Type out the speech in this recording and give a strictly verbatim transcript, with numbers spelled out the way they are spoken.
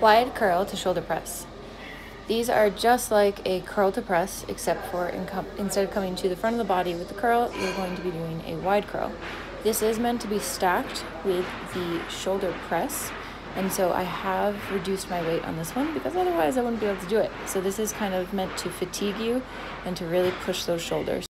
Wide curl to shoulder press. These are just like a curl to press, except for in instead of coming to the front of the body with the curl, you're going to be doing a wide curl. This is meant to be stacked with the shoulder press, and so I have reduced my weight on this one because otherwise I wouldn't be able to do it. So this is kind of meant to fatigue you and to really push those shoulders.